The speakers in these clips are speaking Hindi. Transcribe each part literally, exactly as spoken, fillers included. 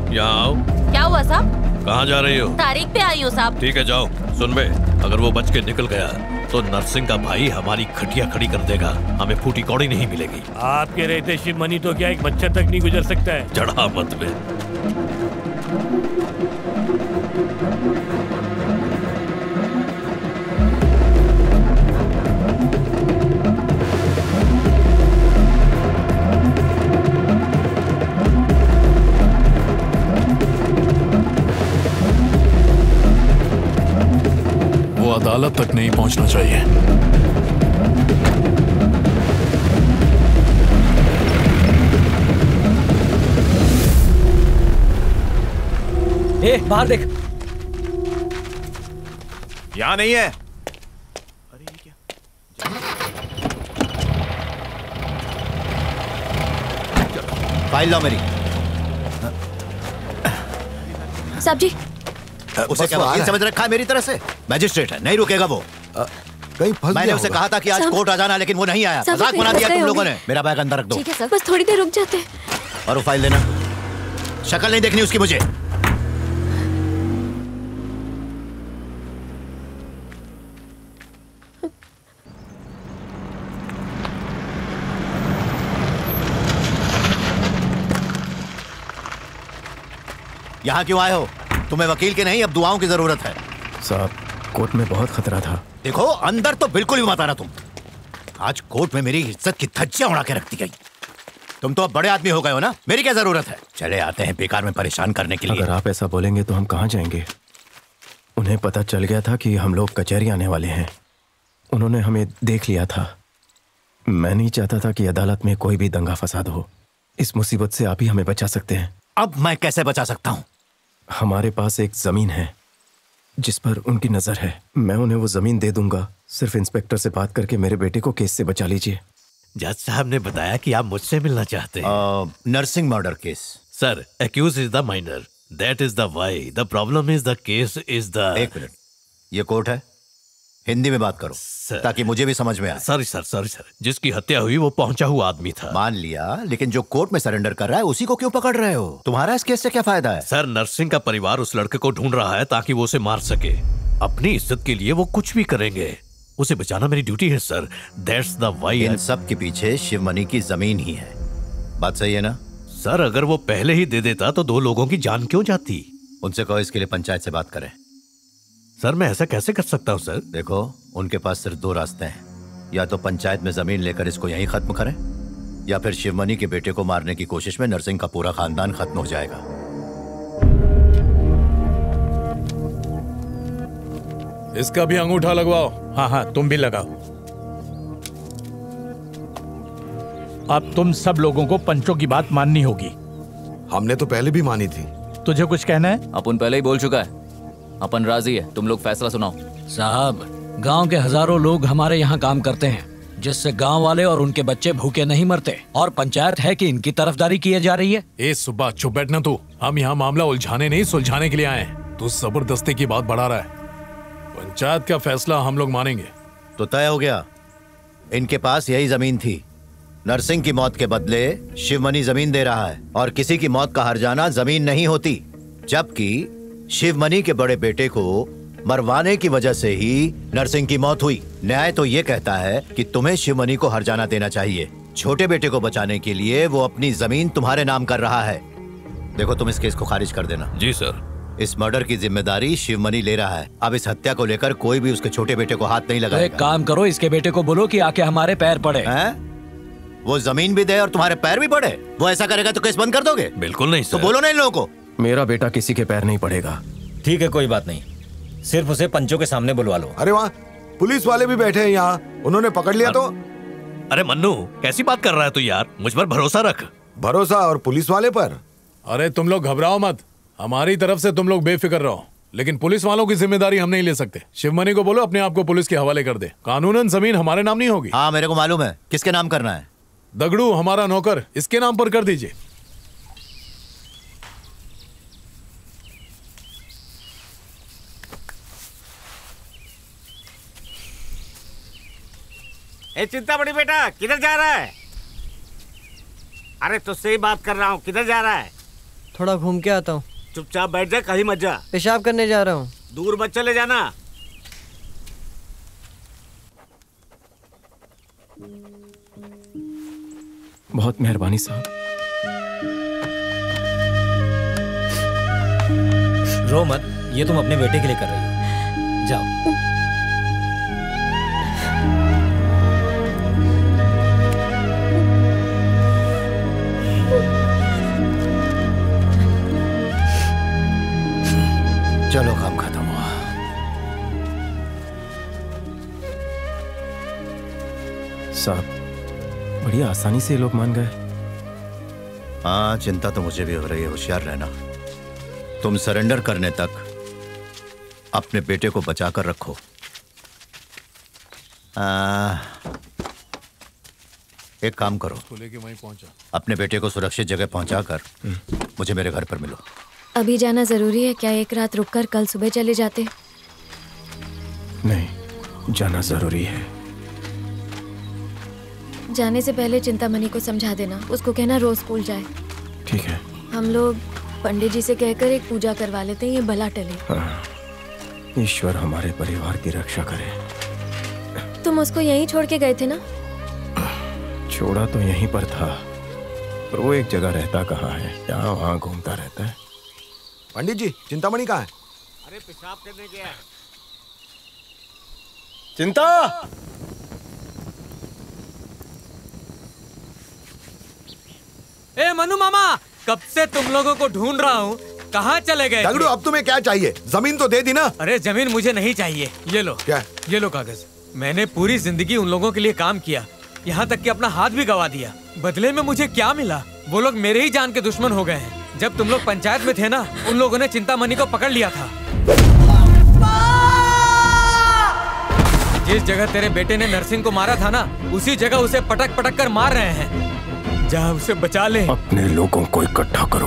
यहाँ आओ। क्या हुआ साहब? कहाँ जा रही हो? तारीख पे आई हूँ साहब। ठीक है जाओ। सुन बे, अगर वो बच के निकल गया तो नरसिंह का भाई हमारी खटिया खड़ी कर देगा, हमें फूटी कौड़ी नहीं मिलेगी। आपके रहते शिव मनी तो क्या एक मच्छर तक नहीं गुजर सकता है। चढ़ा मत बे। वो अदालत तक नहीं पहुंचना चाहिए। ए, बाहर देख। यहाँ नहीं है। अरे ये क्या? फाइल लाओ मेरी। साहब जी, उसे क्या वकील समझ रखा है मेरी तरह से? मैजिस्ट्रेट है, नहीं रुकेगा वो। कहीं फंस मैंने उसे कहा था कि आज कोर्ट आ जाना, लेकिन वो नहीं आया। मजाक बना दिया तुम लोगों ने। मेरा बैग अंदर रख दो। ठीक है सर, बस थोड़ी देर रुक जाते। और वो फाइल देना। शक्ल नहीं देखनी उसकी मुझे। यहाँ क्यों आए हो? तुम्हें वकील के नहीं, अब दुआओं की जरूरत है। साहब, कोर्ट में बहुत खतरा था। देखो, अंदर तो बिल्कुल भी मत आना तुम। आज कोर्ट में मेरी इज्जत की धज्जियां उड़ा के रख दी गई। तुम तो अब बड़े आदमी हो गए हो ना, मेरी क्या जरूरत है? चले आते हैं बेकार में परेशान करने के लिए। अगर आप ऐसा बोलेंगे तो हम कहाँ जाएंगे? उन्हें पता चल गया था कि हम लोग कचहरी आने वाले हैं। उन्होंने हमें देख लिया था। मैं नहीं चाहता था कि अदालत में कोई भी दंगा फसाद हो। इस मुसीबत से आप ही हमें बचा सकते हैं। अब मैं कैसे बचा सकता हूँ? हमारे पास एक जमीन है जिस पर उनकी नजर है। मैं उन्हें वो जमीन दे दूंगा। सिर्फ इंस्पेक्टर से बात करके मेरे बेटे को केस से बचा लीजिए। जज साहब ने बताया कि आप मुझसे मिलना चाहते हैं। Nursing murder case. Sir, accuse is the minor, that is the why, the problem is the case is the. एक मिनट, ये कोर्ट है, हिंदी में बात करो ताकि मुझे भी समझ में आए। सॉरी सर, सॉरी सर, जिसकी हत्या हुई वो पहुंचा हुआ आदमी था। मान लिया, लेकिन जो कोर्ट में सरेंडर कर रहा है उसी को क्यों पकड़ रहे हो? तुम्हारा इस केस से क्या फायदा है? सर, नरसिंह का परिवार उस लड़के को ढूंढ रहा है ताकि वो उसे मार सके। अपनी इज्जत के लिए वो कुछ भी करेंगे। उसे बचाना मेरी ड्यूटी है सर, दैट्स द वाई। इन सब के पीछे शिव मनी की जमीन ही है। बात सही है ना? सर, अगर वो पहले ही दे देता तो दो लोगों की जान क्यों जाती? उनसे कहो इसके लिए पंचायत से बात करें। सर, मैं ऐसा कैसे कर सकता हूँ सर? देखो, उनके पास सिर्फ दो रास्ते हैं। या तो पंचायत में जमीन लेकर इसको यहीं खत्म करें, या फिर शिवमनी के बेटे को मारने की कोशिश में नरसिंह का पूरा खानदान खत्म हो जाएगा। इसका भी अंगूठा लगवाओ। हाँ हाँ, तुम भी लगाओ। अब तुम सब लोगों को पंचों की बात माननी होगी। हमने तो पहले भी मानी थी। तुझे कुछ कहना है? अपन पहले ही बोल चुका है, अपन राजी है। तुम लोग फैसला सुनाओ। साहब, गांव के हजारों लोग हमारे यहाँ काम करते हैं, जिससे गांव वाले और उनके बच्चे भूखे नहीं मरते। और पंचायत है कि इनकी तरफदारी की जा रही है। ए सुबह, चुप बैठना तू। हम यहाँ मामला उलझाने नहीं सुलझाने के लिए आए हैं। तू जबरदस्ती की बात बढ़ा रहा है। पंचायत का फैसला हम लोग मानेंगे। तो तय हो गया, इनके पास यही जमीन थी। नरसिंह की मौत के बदले शिवमनी जमीन दे रहा है, और किसी की मौत का हर्जाना जमीन नहीं होती। जबकि शिवमनी के बड़े बेटे को मरवाने की वजह से ही नरसिंह की मौत हुई। न्याय तो ये कहता है कि तुम्हें शिवमनी को हर्जाना देना चाहिए। छोटे बेटे को बचाने के लिए वो अपनी जमीन तुम्हारे नाम कर रहा है। देखो, तुम इस केस को खारिज कर देना। जी सर। इस मर्डर की जिम्मेदारी शिवमनी ले रहा है। अब इस हत्या को लेकर कोई भी उसके छोटे बेटे को हाथ नहीं लगाएगा। एक काम करो, इसके बेटे को बोलो कि आके हमारे पैर पड़े। हैं? वो जमीन भी दे और तुम्हारे पैर भी पड़े? वो ऐसा करेगा तो केस बंद कर दोगे? बिल्कुल नहीं सर। तो बोलो ना इन लोगों को। मेरा बेटा किसी के पैर नहीं पड़ेगा। ठीक है, कोई बात नहीं, सिर्फ उसे पंचों के सामने बुलवा लो। अरे वहाँ पुलिस वाले भी बैठे हैं, यहाँ उन्होंने पकड़ लिया तो। अरे मन्नू, कैसी बात कर रहा है तू यार? मुझ पर भरोसा रख। भरोसा और पुलिस वाले पर? अरे तुम लोग घबराओ मत, हमारी तरफ से तुम लोग बेफिक्र रहो। लेकिन पुलिस वालों की जिम्मेदारी हम नहीं ले सकते। शिवमनी को बोलो अपने आप को पुलिस के हवाले कर दे। कानूनन जमीन हमारे नाम नहीं होगी। हाँ, मेरे को मालूम है किसके नाम करना है। दगड़ू हमारा नौकर, इसके नाम पर कर दीजिए। ए चिंता बड़ी बेटा, किधर जा रहा है? अरे तुझसे ही बात कर रहा हूँ, किधर जा रहा है? थोड़ा घूम के आता हूँ। चुपचाप बैठ जा, कहीं मत जा। पेशाब करने जा रहा हूँ। दूर मत चले जाना। बहुत मेहरबानी साहब। रो मत, ये तुम अपने बेटे के लिए कर रही हो। जाओ। चलो, काम खत्म हुआ। साहब, बड़ी आसानी से ये लोग मान गए। हाँ, चिंता तो मुझे भी हो रही है। होशियार रहना। तुम सरेंडर करने तक अपने बेटे को बचा कर रखो। आ, एक काम करो, लेके वहीं पहुंचा। अपने बेटे को सुरक्षित जगह पहुंचाकर मुझे मेरे घर पर मिलो। अभी जाना जरूरी है क्या? एक रात रुककर कल सुबह चले जाते। नहीं, जाना जरूरी है। जाने से पहले चिंतामणि को समझा देना, उसको कहना रोज स्कूल जाए। ठीक है। हम लोग पंडित जी से कहकर एक पूजा करवा लेते हैं, ये भला टले। हाँ, ईश्वर हमारे परिवार की रक्षा करे। तुम उसको यहीं छोड़ के गए थे ना? छोड़ा तो यहीं पर था, पर वो एक जगह रहता कहाँ है, यहाँ वहाँ घूमता रहता है। पंडित जी, चिंतामणि कहाँ है? अरे पेशाब करने गया है। चिंता! ए मनु मामा, कब से तुम लोगों को ढूंढ रहा हूँ, कहाँ चले गए? दगड़ू, अब तुम्हें क्या चाहिए? जमीन तो दे दी ना। अरे जमीन मुझे नहीं चाहिए। ये लो। क्या? ये लो कागज। मैंने पूरी जिंदगी उन लोगों के लिए काम किया, यहाँ तक कि अपना हाथ भी गवा दिया। बदले में मुझे क्या मिला? वो लोग मेरे ही जान के दुश्मन हो गए हैं। जब तुम लोग पंचायत में थे ना, उन लोगों ने चिंतामणि को पकड़ लिया था। जिस जगह तेरे बेटे ने नरसिंह को मारा था ना, उसी जगह उसे पटक पटक कर मार रहे हैं। जा, उसे बचा ले। अपने लोगों को इकट्ठा करो।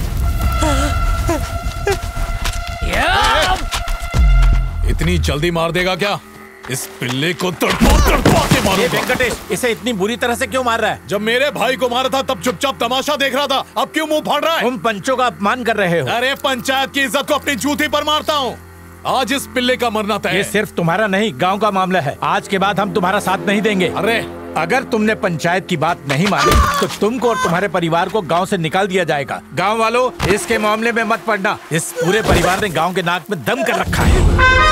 इतनी जल्दी मार देगा क्या? इस पिल्ले को तड़पा तड़पा के मारूंगा। ये वेंकटेश, इसे इतनी बुरी तरह से क्यों मार रहा है? जब मेरे भाई को मारा था तब चुपचाप तमाशा देख रहा था, अब क्यों मुंह फाड़ रहा है? तुम पंचों का अपमान कर रहे हो। अरे पंचायत की इज्जत को अपनी जूती पर मारता हूँ। आज इस पिल्ले का मरना तय है। ये सिर्फ तुम्हारा नहीं, गांव का मामला है। आज के बाद हम तुम्हारा साथ नहीं देंगे। अरे अगर तुमने पंचायत की बात नहीं मानी तो तुमको और तुम्हारे परिवार को गांव से निकाल दिया जाएगा। गांव वालों, इसके मामले में मत पड़ना। इस पूरे परिवार ने गांव के नाक में दम कर रखा है।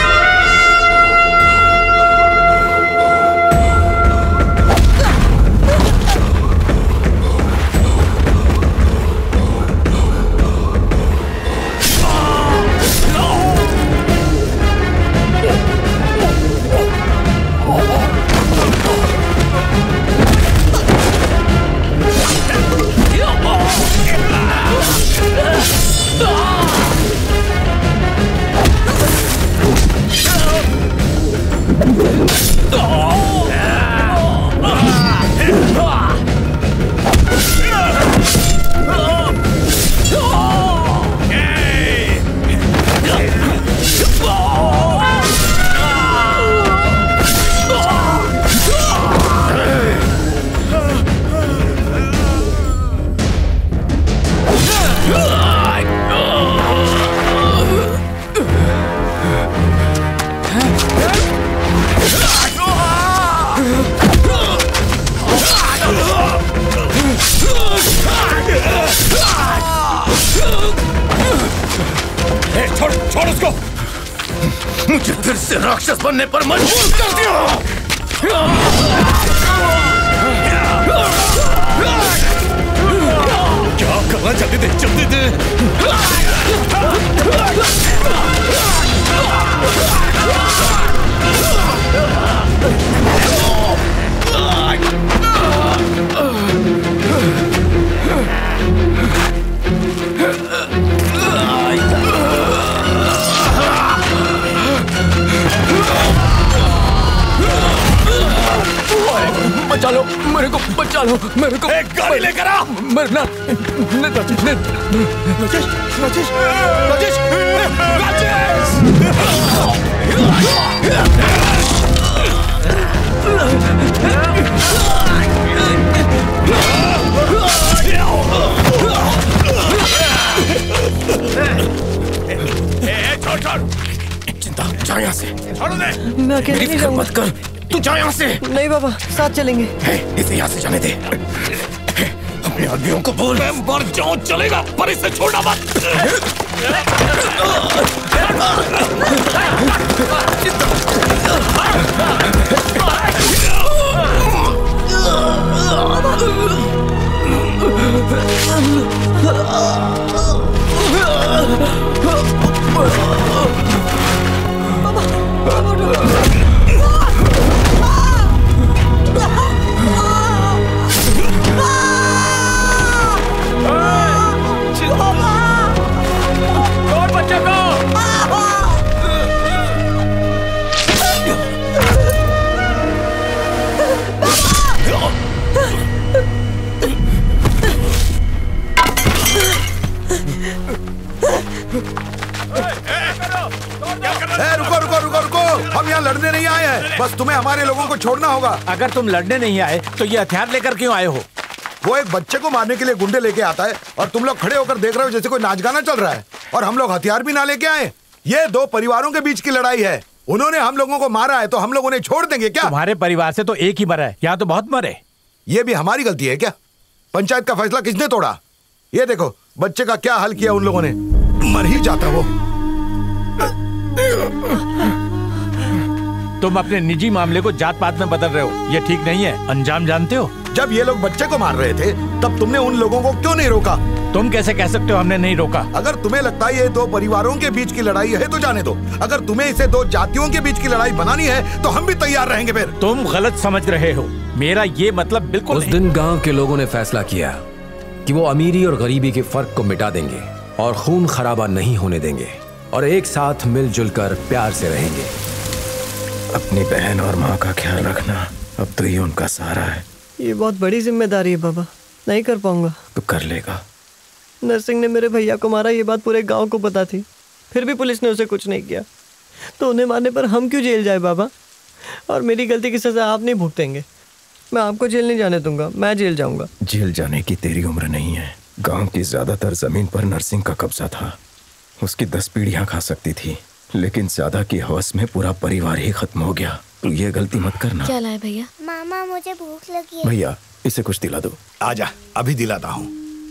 छोड़ छोड़ उसको। मुझे फिर से राक्षस बनने पर मजबूर कर दिया। क्या करना? जल्दी दे, जल्दी दे। बचा लो मेरे को, बचा लो मेरे को। एक गाड़ी लेकर आ। मरना। राजेश, राजेश, राजेश, राजेश, राजेश। छोड़ छोड़ चिंता, जा यहाँ से। छोड़ो दे। मैं अकेले मेरी नहीं फिक्र जाऊंगा। मत कर, तू जा यहाँ से। नहीं बाबा, साथ चलेंगे। है, इसे यहाँ से जाने दे। अपने आदमियों को बोल। मैं मर जाऊं चलेगा, पर इसे छोड़ना मत। रुको रुको रुको रुको, हम यहाँ लड़ने नहीं आए हैं, बस तुम्हें हमारे लोगों को छोड़ना होगा। अगर तुम लड़ने नहीं आए तो ये हथियार लेकर क्यों आए हो? वो एक बच्चे को मारने के लिए गुंडे लेके आता है और तुम लोग खड़े होकर देख रहे हो जैसे कोई नाच गाना चल रहा है, और हम लोग हथियार भी ना लेके आए। ये दो परिवारों के बीच की लड़ाई है, उन्होंने हम लोगों को मारा है तो हम लोग उन्हें छोड़ देंगे क्या? तुम्हारे परिवार से तो एक ही मरा है, यहाँ तो बहुत मरे। ये भी हमारी गलती है क्या? पंचायत का फैसला किसने तोड़ा? ये देखो बच्चे का क्या हाल किया उन लोगों ने, मर ही जाता वो। तुम अपने निजी मामले को जात पात में बदल रहे हो, ये ठीक नहीं है। अंजाम जानते हो? जब ये लोग बच्चे को मार रहे थे तब तुमने उन लोगों को क्यों नहीं रोका? तुम कैसे कह सकते हो हमने नहीं रोका? अगर तुम्हें लगता है ये दो परिवारों के बीच की लड़ाई है तो जाने दो, अगर तुम्हें इसे दो जातियों के बीच की लड़ाई बनानी है तो हम भी तैयार रहेंगे। फिर तुम गलत समझ रहे हो, मेरा ये मतलब बिल्कुल उस दिन गांव के लोगों ने फैसला किया कि वो अमीरी और गरीबी के फर्क को मिटा देंगे और खून खराबा नहीं होने देंगे और एक साथ मिलजुल कर प्यार से रहेंगे। अपनी बहन और माँ का ख्याल रखना, अब तो ये उनका सहारा है। ये बहुत बड़ी जिम्मेदारी है बाबा, नहीं कर पाऊंगा। तो कर लेगा। नरसिंह ने मेरे भैया को मारा, ये बात पूरे गांव को पता थी, फिर भी पुलिस ने उसे कुछ नहीं किया, तो उन्हें मारने पर हम क्यों जेल जाए बाबा? और मेरी गलती की सजा आप नहीं भुगतेंगे। मैं आपको जेल नहीं जाने दूंगा, मैं जेल जाऊंगा। जेल जाने की तेरी उम्र नहीं है। गांव की ज्यादातर जमीन पर नरसिंह का कब्जा था, उसकी दस पीढ़ियां खा सकती थी, लेकिन ज्यादा की हवस में पूरा परिवार ही खत्म हो गया। तू ये गलती मत करना। क्या लाए भैया? मामा मुझे भूख लगी है। भैया इसे कुछ दिला दो। आजा, अभी दिलाता हूँ।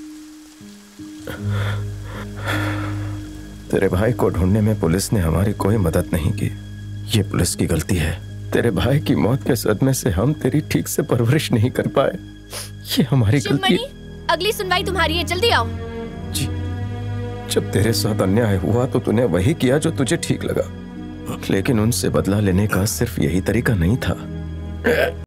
तेरे भाई को ढूंढने में पुलिस ने हमारी कोई मदद नहीं की, ये पुलिस की गलती है। तेरे भाई की मौत के सदमे से हम तेरी ठीक से परवरिश नहीं कर पाए, ये हमारी गलती है। अगली सुनवाई तुम्हारी है, जल्दी आओ। जी, जब तेरे साथ अन्याय हुआ तो तूने वही किया जो तुझे ठीक लगा, लेकिन उनसे बदला लेने का सिर्फ यही तरीका नहीं था।